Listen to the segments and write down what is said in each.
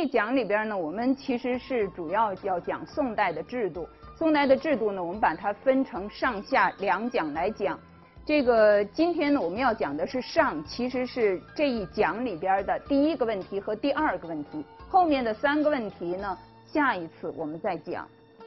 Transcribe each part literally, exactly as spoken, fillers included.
一讲里边呢，我们其实是主要要讲宋代的制度。宋代的制度呢，我们把它分成上下两讲来讲。这个今天呢，我们要讲的是上，其实是这一讲里边的第一个问题和第二个问题。后面的三个问题呢，下一次我们再讲。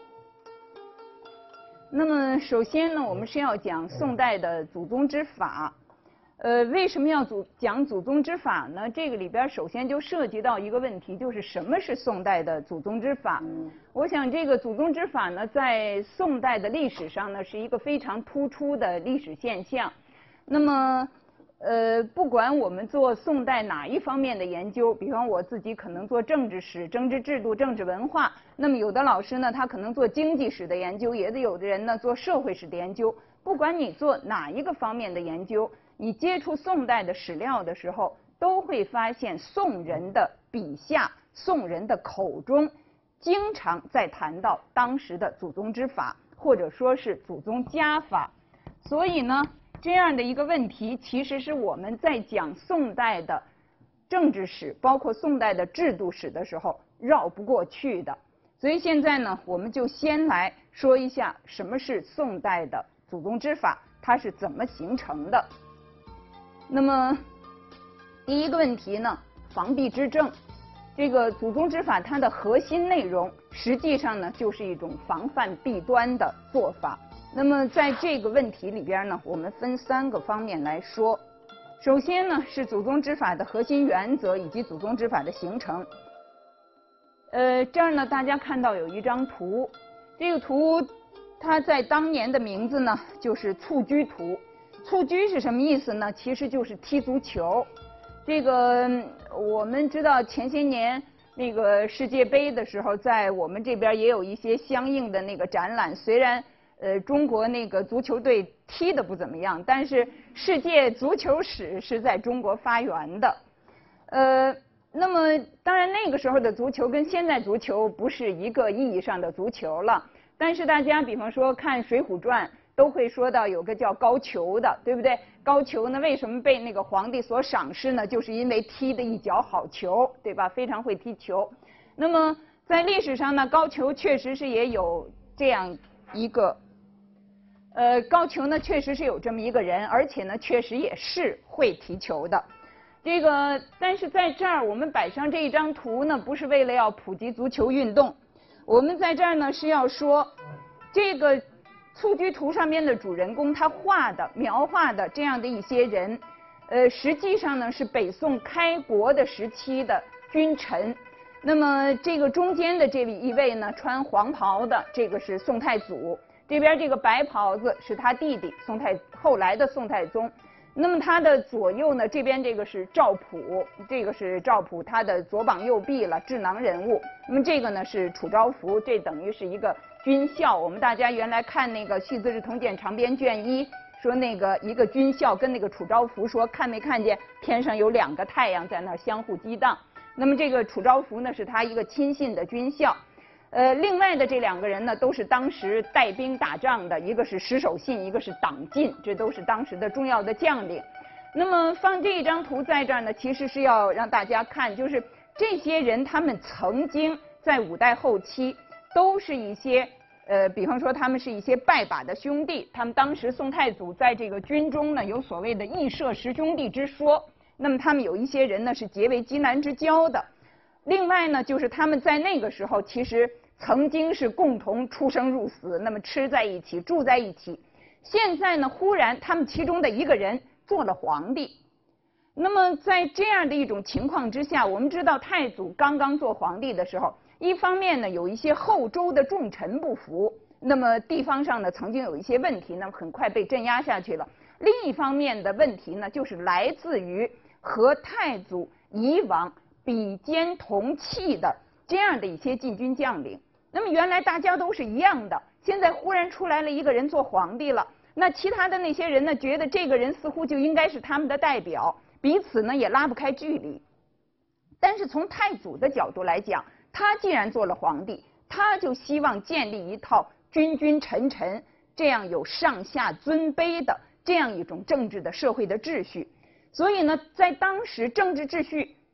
那么首先呢，我们是要讲宋代的祖宗之法。呃，为什么要祖讲祖宗之法呢？这个里边首先就涉及到一个问题，就是什么是宋代的祖宗之法？我想这个祖宗之法呢，在宋代的历史上呢，是一个非常突出的历史现象。那么，呃，不管我们做宋代哪一方面的研究，比方我自己可能做政治史、政治制度、政治文化，那么有的老师呢，他可能做经济史的研究，也得有的人呢做社会史的研究。不管你做哪一个方面的研究，你接触宋代的史料的时候，都会发现宋人的笔下、宋人的口中，经常在谈到当时的祖宗之法，或者说是祖宗家法。所以呢，这样的一个问题，其实是我们在讲宋代的政治史，包括宋代的制度史的时候绕不过去的。所以现在呢，我们就先来说一下什么是宋代的祖宗之法，它是怎么形成的。那么第一个问题呢，防弊之政。这个祖宗之法它的核心内容，实际上呢就是一种防范弊端的做法。那么在这个问题里边呢，我们分三个方面来说。首先呢，是祖宗之法的核心原则以及祖宗之法的形成。呃，这儿呢大家看到有一张图，这个图它在当年的名字呢就是蹴鞠图。蹴鞠是什么意思呢？其实就是踢足球。这个我们知道前些年那个世界杯的时候，在我们这边也有一些相应的那个展览。虽然呃中国那个足球队踢得不怎么样，但是世界足球史是在中国发源的。呃，那么当然那个时候的足球跟现在足球不是一个意义上的足球了。但是大家比方说看《水浒传》，都会说到有个叫高俅的，对不对？高俅呢，为什么被那个皇帝所赏识呢？就是因为踢的一脚好球，对吧？非常会踢球。那么在历史上呢，高俅确实是也有这样一个，呃，高俅呢确实是有这么一个人，而且呢确实也是会踢球的。这个，但是在这儿我们摆上这一张图呢，不是为了要普及足球运动，我们在这儿呢是要说这个蹴鞠图上面的主人公，他画的描画的这样的一些人，呃，实际上呢是北宋开国的时期的君臣。那么这个中间的这一位呢，穿黄袍的，这个是宋太祖；这边这个白袍子是他弟弟宋太后来的宋太宗。那么他的左右呢，这边这个是赵普，这个是赵普他的左膀右臂了，智囊人物。那么这个呢是楚昭孚，这等于是一个军校。我们大家原来看那个《续资治通鉴长编卷一》，说那个一个军校跟那个楚昭孚说，看没看见天上有两个太阳在那儿相互激荡？那么这个楚昭孚呢是他一个亲信的军校。呃，另外的这两个人呢，都是当时带兵打仗的，一个是石守信，一个是党进，这都是当时的重要的将领。那么放这一张图在这儿呢，其实是要让大家看，就是这些人他们曾经在五代后期都是一些呃，比方说他们是一些拜把的兄弟，他们当时宋太祖在这个军中呢有所谓的义社十兄弟之说，那么他们有一些人呢是结为畿南之交的。另外呢，就是他们在那个时候其实曾经是共同出生入死，那么吃在一起，住在一起。现在呢，忽然他们其中的一个人做了皇帝。那么在这样的一种情况之下，我们知道太祖刚刚做皇帝的时候，一方面呢有一些后周的重臣不服，那么地方上呢曾经有一些问题，那么很快被镇压下去了。另一方面的问题呢，就是来自于和太祖以往比肩同气的这样的一些禁军将领。那么原来大家都是一样的，现在忽然出来了一个人做皇帝了，那其他的那些人呢，觉得这个人似乎就应该是他们的代表，彼此呢也拉不开距离。但是从太祖的角度来讲，他既然做了皇帝，他就希望建立一套君君臣臣这样有上下尊卑的这样一种政治的社会的秩序。所以呢，在当时政治秩序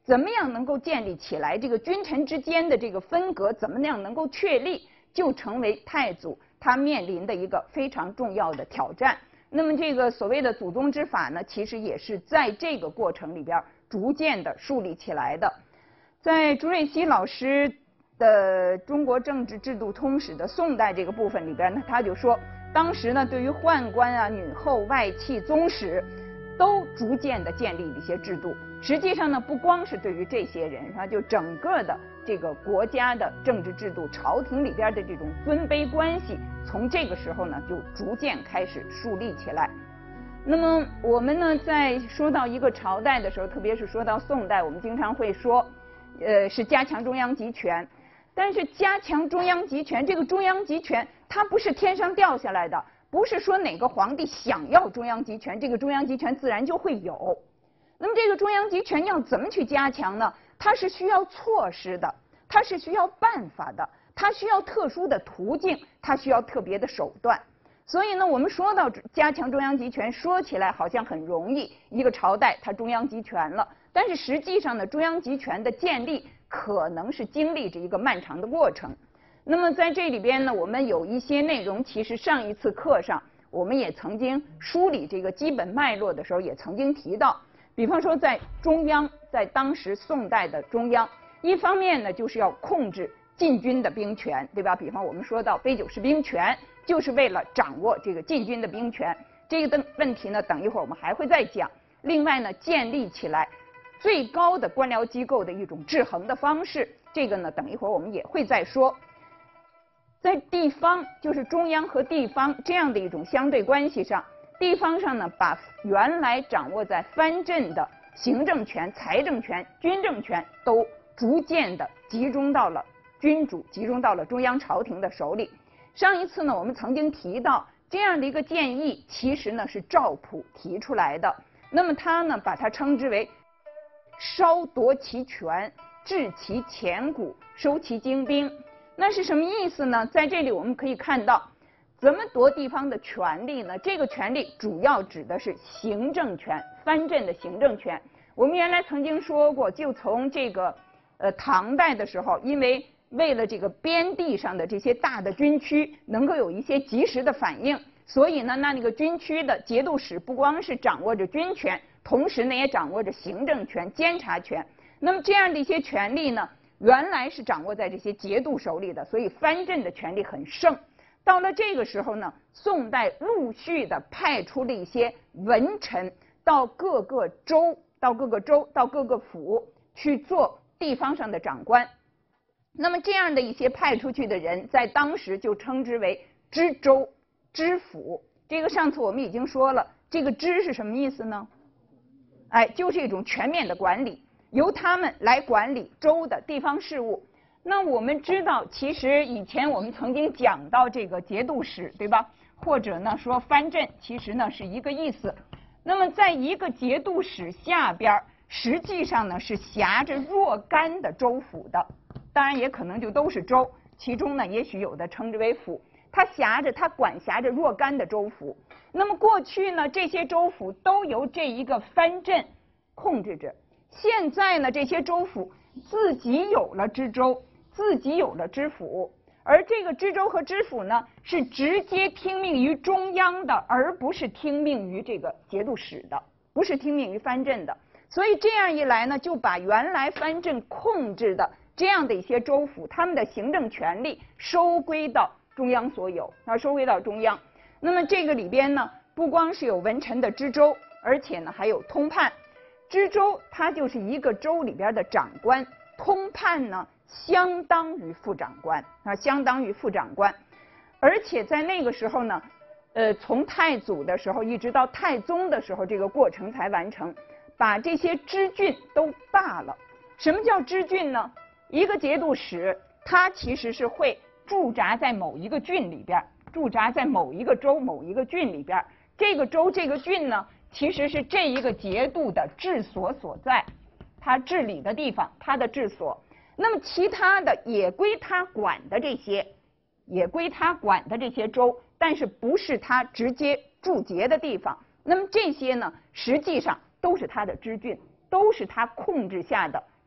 怎么样能够建立起来这个君臣之间的这个分隔，怎么样能够确立，就成为太祖他面临的一个非常重要的挑战。那么这个所谓的祖宗之法呢，其实也是在这个过程里边逐渐的树立起来的。在朱瑞熙老师的《中国政治制度通史》的宋代这个部分里边呢，他就说，当时呢对于宦官啊、女后、外戚、宗室，都逐渐的建立了一些制度。实际上呢，不光是对于这些人，是吧？就整个的这个国家的政治制度、朝廷里边的这种尊卑关系，从这个时候呢就逐渐开始树立起来。那么我们呢在说到一个朝代的时候，特别是说到宋代，我们经常会说，呃，是加强中央集权。但是加强中央集权，这个中央集权它不是天上掉下来的，不是说哪个皇帝想要中央集权，这个中央集权自然就会有。那么这个中央集权要怎么去加强呢？它是需要措施的，它是需要办法的，它需要特殊的途径，它需要特别的手段。所以呢，我们说到加强中央集权，说起来好像很容易，一个朝代它中央集权了，但是实际上呢，中央集权的建立可能是经历着一个漫长的过程。那么在这里边呢，我们有一些内容，其实上一次课上我们也曾经梳理这个基本脉络的时候，也曾经提到。比方说，在中央，在当时宋代的中央，一方面呢就是要控制禁军的兵权，对吧？比方我们说到杯酒释兵权，就是为了掌握这个禁军的兵权。这个的问题呢，等一会儿我们还会再讲。另外呢，建立起来最高的官僚机构的一种制衡的方式，这个呢，等一会儿我们也会再说。在地方，就是中央和地方这样的一种相对关系上。地方上呢，把原来掌握在藩镇的行政权、财政权、军政权，都逐渐的集中到了君主，集中到了中央朝廷的手里。上一次呢，我们曾经提到这样的一个建议，其实呢是赵普提出来的。那么他呢，把它称之为稍夺其权，治其钱谷，收其精兵。那是什么意思呢？在这里我们可以看到。怎么夺地方的权力呢？这个权力主要指的是行政权，藩镇的行政权。我们原来曾经说过，就从这个呃唐代的时候，因为为了这个边地上的这些大的军区能够有一些及时的反应，所以呢，那那个军区的节度使不光是掌握着军权，同时呢也掌握着行政权、监察权。那么这样的一些权力呢，原来是掌握在这些节度手里的，所以藩镇的权力很盛。到了这个时候呢，宋代陆续的派出了一些文臣到各个州、到各个州、到各个府去做地方上的长官。那么这样的一些派出去的人，在当时就称之为知州、知府。这个上次我们已经说了，这个知是什么意思呢？哎，就是一种全面的管理，由他们来管理州的地方事务。那我们知道，其实以前我们曾经讲到这个节度使，对吧？或者呢说藩镇，其实呢是一个意思。那么在一个节度使下边，实际上呢是辖着若干的州府的，当然也可能就都是州，其中呢也许有的称之为府。它辖着，它管辖着若干的州府。那么过去呢，这些州府都由这一个藩镇控制着。现在呢，这些州府自己有了知州。自己有了知府，而这个知州和知府呢，是直接听命于中央的，而不是听命于这个节度使的，不是听命于藩镇的。所以这样一来呢，就把原来藩镇控制的这样的一些州府，他们的行政权力收归到中央所有，啊，收归到中央。那么这个里边呢，不光是有文臣的知州，而且呢还有通判。知州他就是一个州里边的长官，通判呢相当于副长官啊，相当于副长官，而且在那个时候呢，呃，从太祖的时候一直到太宗的时候，这个过程才完成，把这些知郡都罢了。什么叫知郡呢？一个节度使，他其实是会驻扎在某一个郡里边，驻扎在某一个州、某一个郡里边。这个州、这个郡呢，其实是这一个节度的治所所在，他治理的地方，他的治所。那么其他的也归他管的这些，也归他管的这些州，但是不是他直接驻节的地方。那么这些呢，实际上都是他的知郡，都是他控制下的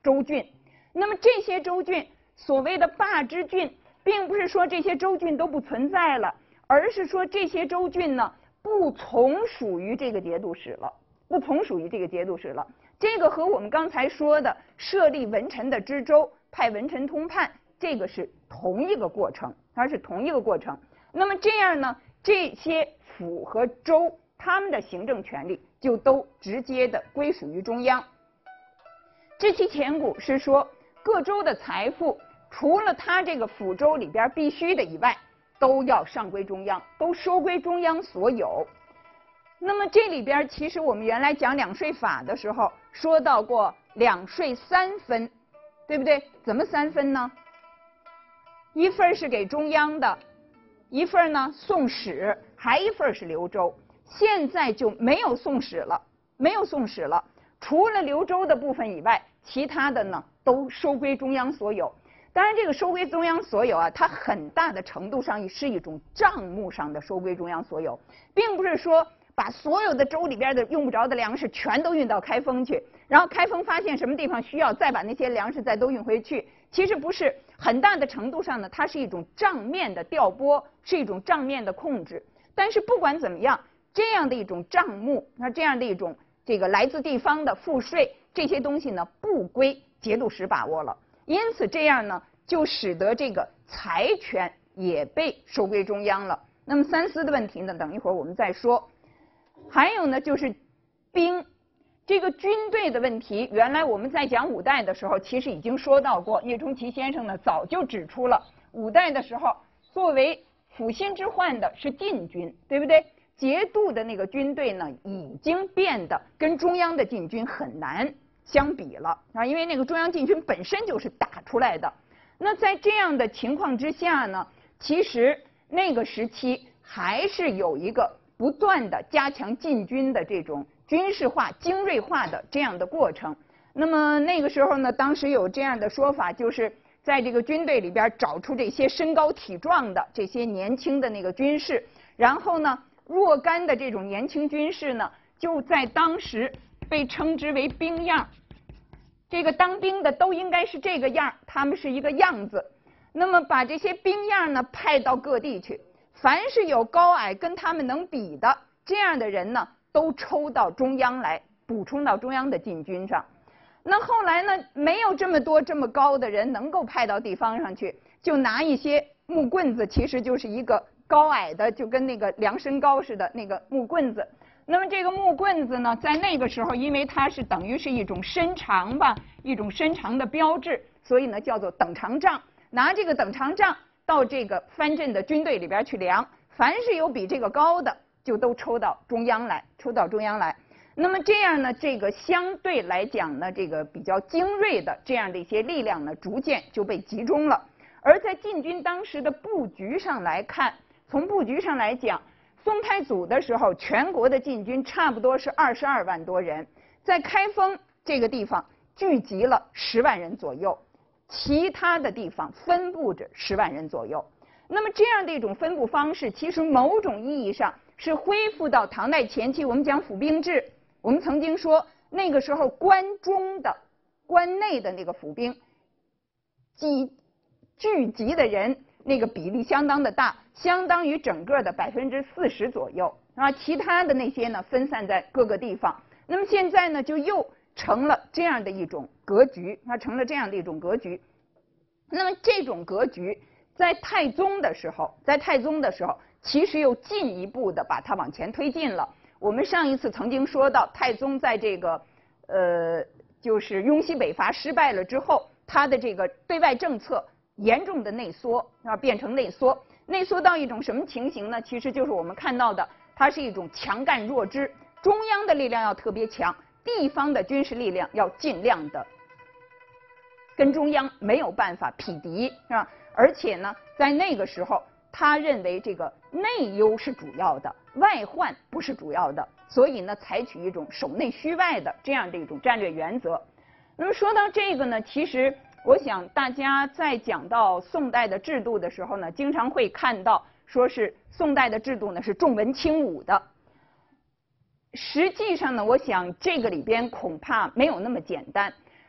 州郡。那么这些州郡，所谓的霸之郡，并不是说这些州郡都不存在了，而是说这些州郡呢不从属于这个节度使了，不从属于这个节度使了。这个和我们刚才说的设立文臣的知州，派文臣通判，这个是同一个过程，它是同一个过程。那么这样呢，这些府和州他们的行政权力就都直接的归属于中央。知其前古是说，各州的财富除了他这个府州里边必须的以外，都要上归中央，都收归中央所有。那么这里边其实我们原来讲两税法的时候说到过两税三分，对不对？怎么三分呢？一份是给中央的，一份呢送使，还一份是留州。现在就没有送使了，没有送使了，除了留州的部分以外，其他的呢都收归中央所有。当然，这个收归中央所有啊，它很大的程度上是一种账目上的收归中央所有，并不是说把所有的州里边的用不着的粮食全都运到开封去，然后开封发现什么地方需要，再把那些粮食再都运回去。其实不是，很大的程度上呢，它是一种账面的调拨，是一种账面的控制。但是不管怎么样，这样的一种账目，那这样的一种这个来自地方的赋税这些东西呢，不归节度使把握了。因此这样呢，就使得这个财权也被收归中央了。那么三司的问题呢，等一会儿我们再说。还有呢，就是兵，这个军队的问题，原来我们在讲五代的时候，其实已经说到过。聂冲奇先生呢，早就指出了，五代的时候，作为辅心之患的是禁军，对不对？节度的那个军队呢，已经变得跟中央的禁军很难相比了啊，因为那个中央禁军本身就是打出来的。那在这样的情况之下呢，其实那个时期还是有一个不断的加强禁军的这种军事化、精锐化的这样的过程。那么那个时候呢，当时有这样的说法，就是在这个军队里边找出这些身高体壮的这些年轻的那个军士，然后呢，若干的这种年轻军士呢，就在当时被称之为兵样。这个当兵的都应该是这个样，他们是一个样子。那么把这些兵样呢派到各地去，凡是有高矮跟他们能比的这样的人呢，都抽到中央来，补充到中央的禁军上。那后来呢，没有这么多这么高的人能够派到地方上去，就拿一些木棍子，其实就是一个高矮的，就跟那个量身高似的那个木棍子。那么这个木棍子呢，在那个时候，因为它是等于是一种身长吧，一种身长的标志，所以呢叫做等长杖。拿这个等长杖到这个藩镇的军队里边去量，凡是有比这个高的，就都抽到中央来，抽到中央来。那么这样呢，这个相对来讲呢，这个比较精锐的这样的一些力量呢，逐渐就被集中了。而在禁军当时的布局上来看，从布局上来讲，宋太祖的时候，全国的禁军差不多是二十二万多人，在开封这个地方聚集了十万人左右，其他的地方分布着十万人左右。那么这样的一种分布方式，其实某种意义上是恢复到唐代前期，我们讲府兵制，我们曾经说那个时候关中的、关内的那个府兵集聚集的人，那个比例相当的大，相当于整个的百分之四十左右啊。其他的那些呢，分散在各个地方。那么现在呢，就又成了这样的一种格局，它成了这样的一种格局。那么这种格局，在太宗的时候，在太宗的时候，其实又进一步的把它往前推进了。我们上一次曾经说到，太宗在这个呃，就是雍西北伐失败了之后，他的这个对外政策严重的内缩啊，变成内缩，内缩到一种什么情形呢？其实就是我们看到的，它是一种强干弱支，中央的力量要特别强，地方的军事力量要尽量的跟中央没有办法匹敌，是吧？而且呢，在那个时候，他认为这个内忧是主要的，外患不是主要的，所以呢，采取一种守内虚外的这样的一种战略原则。那么说到这个呢，其实我想大家在讲到宋代的制度的时候呢，经常会看到说是宋代的制度呢是重文轻武的。实际上呢，我想这个里边恐怕没有那么简单。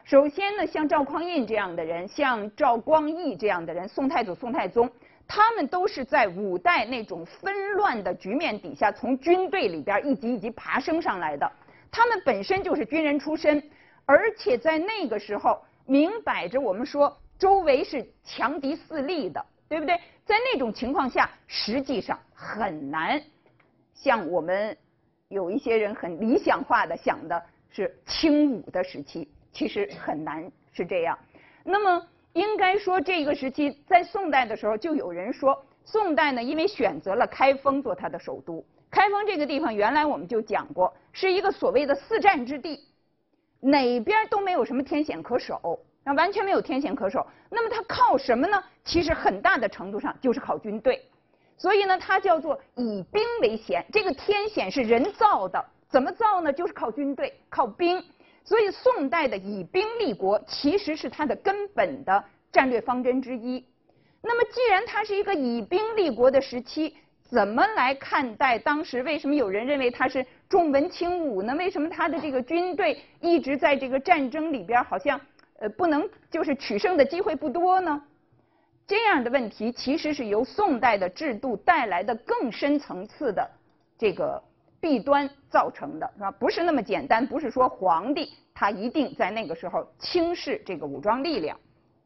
首先呢，像赵匡胤这样的人，像赵光义这样的人，宋太祖、宋太宗，他们都是在五代那种纷乱的局面底下，从军队里边一级一级爬升上来的。他们本身就是军人出身，而且在那个时候，明摆着我们说周围是强敌四立的，对不对？在那种情况下，实际上很难像我们有一些人很理想化的想的是清武的时期，其实很难是这样。那么应该说这个时期在宋代的时候，就有人说宋代呢，因为选择了开封做它的首都。开封这个地方原来我们就讲过，是一个所谓的四战之地，哪边都没有什么天险可守，啊，完全没有天险可守。那么它靠什么呢？其实很大的程度上就是靠军队。所以呢，它叫做以兵为险。这个天险是人造的，怎么造呢？就是靠军队，靠兵。所以宋代的以兵立国其实是它的根本的战略方针之一。那么既然它是一个以兵立国的时期，怎么来看待当时？为什么有人认为它是重文轻武呢？为什么它的这个军队一直在这个战争里边好像呃不能就是取胜的机会不多呢？这样的问题其实是由宋代的制度带来的更深层次的这个弊端造成的，是吧？不是那么简单，不是说皇帝他一定在那个时候轻视这个武装力量。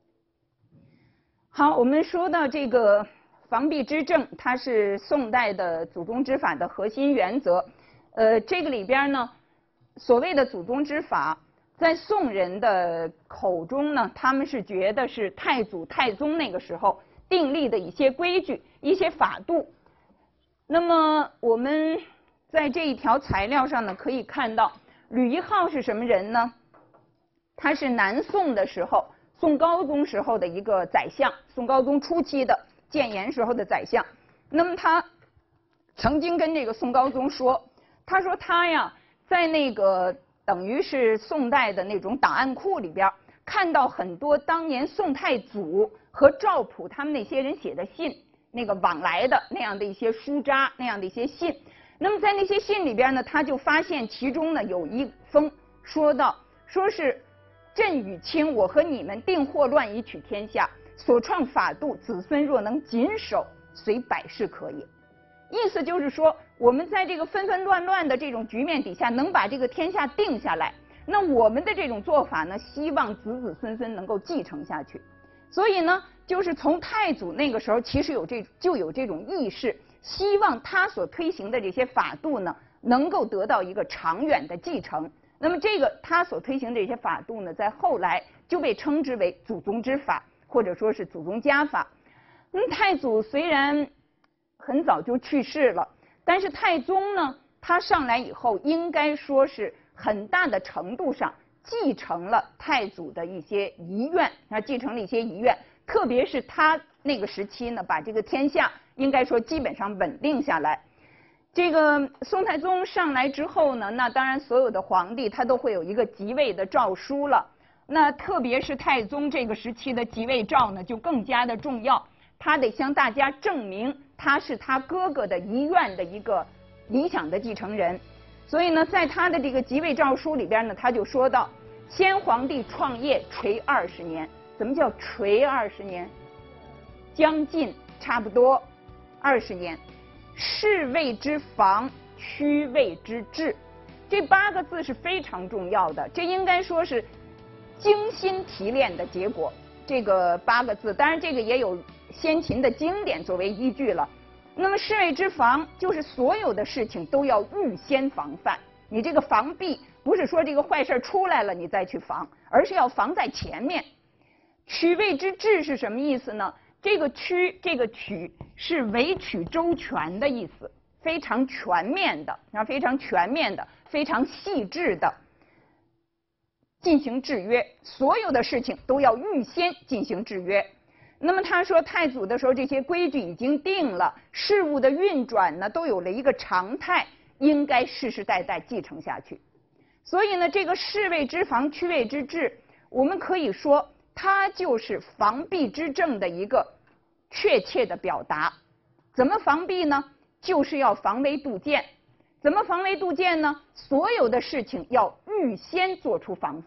好，我们说到这个防弊之政，它是宋代的祖宗之法的核心原则。呃，这个里边呢，所谓的祖宗之法，在宋人的口中呢，他们是觉得是太祖、太宗那个时候订立的一些规矩、一些法度。那么我们在这一条材料上呢，可以看到吕一浩是什么人呢？他是南宋的时候，宋高宗时候的一个宰相，宋高宗初期的建炎时候的宰相。那么他曾经跟这个宋高宗说，他说他呀，在那个等于是宋代的那种档案库里边，看到很多当年宋太祖和赵普他们那些人写的信，那个往来的那样的一些书札，那样的一些信。那么在那些信里边呢，他就发现其中呢有一封说到，说是朕与卿，我和你们定祸乱以取天下，所创法度，子孙若能谨守，虽百世可也。意思就是说，我们在这个纷纷乱乱的这种局面底下，能把这个天下定下来，那我们的这种做法呢，希望子子孙孙能够继承下去。所以呢，就是从太祖那个时候，其实有这就有这种意识，希望他所推行的这些法度呢，能够得到一个长远的继承。那么这个他所推行的这些法度呢，在后来就被称之为祖宗之法，或者说是祖宗家法。那么太祖虽然很早就去世了，但是太宗呢，他上来以后，应该说是很大的程度上继承了太祖的一些遗愿，啊，继承了一些遗愿。特别是他那个时期呢，把这个天下应该说基本上稳定下来。这个宋太宗上来之后呢，那当然所有的皇帝他都会有一个即位的诏书了。那特别是太宗这个时期的即位诏呢，就更加的重要，他得向大家证明他是他哥哥的遗愿的一个理想的继承人。所以呢，在他的这个即位诏书里边呢，他就说到，先皇帝创业垂二十年。怎么叫垂二十年？将近差不多二十年。士谓之防，区谓之治。这八个字是非常重要的，这应该说是精心提炼的结果。这个八个字，当然这个也有先秦的经典作为依据了。那么士谓之防，就是所有的事情都要预先防范。你这个防弊不是说这个坏事出来了你再去防，而是要防在前面。取谓之治是什么意思呢？这个取，这个取是为取周全的意思，非常全面的，啊，非常全面的，非常细致的进行制约，所有的事情都要预先进行制约。那么他说太祖的时候，这些规矩已经定了，事物的运转呢都有了一个常态，应该世世代代继承下去。所以呢，这个士谓之防，区谓之治，我们可以说它就是防弊之政的一个确切的表达。怎么防弊呢？就是要防微杜渐。怎么防微杜渐呢？所有的事情要预先做出防范，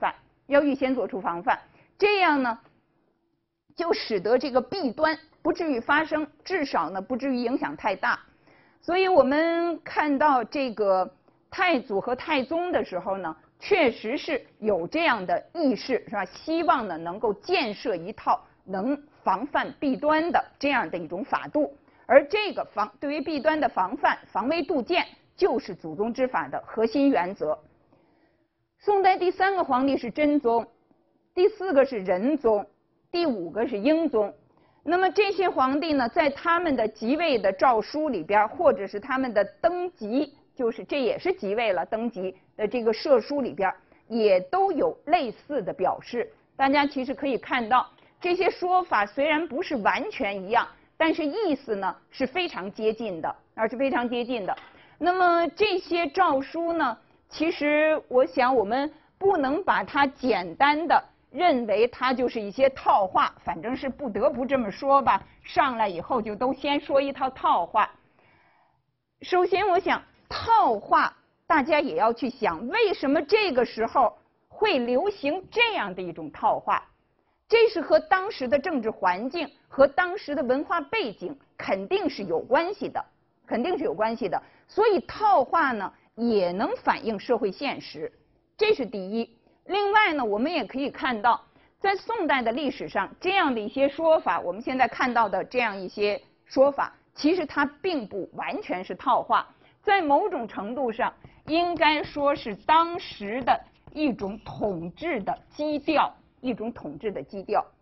要预先做出防范，这样呢，就使得这个弊端不至于发生，至少呢不至于影响太大。所以我们看到这个太祖和太宗的时候呢，确实是有这样的意识，是吧？希望呢能够建设一套能防范弊端的这样的一种法度，而这个防对于弊端的防范、防微杜渐，就是祖宗之法的核心原则。宋代第三个皇帝是真宗，第四个是仁宗，第五个是英宗。那么这些皇帝呢，在他们的即位的诏书里边，或者是他们的登基，就是这也是即位了登基的这个谪书里边，也都有类似的表示。大家其实可以看到，这些说法虽然不是完全一样，但是意思呢是非常接近的，而是非常接近的。那么这些诏书呢，其实我想我们不能把它简单的认为它就是一些套话，反正是不得不这么说吧。上来以后就都先说一套套话。首先，我想套话，大家也要去想，为什么这个时候会流行这样的一种套话？这是和当时的政治环境和当时的文化背景肯定是有关系的，肯定是有关系的。所以套话呢，也能反映社会现实，这是第一。另外呢，我们也可以看到，在宋代的历史上，这样的一些说法，我们现在看到的这样一些说法，其实它并不完全是套话，在某种程度上，应该说是当时的一种统治的基调，一种统治的基调。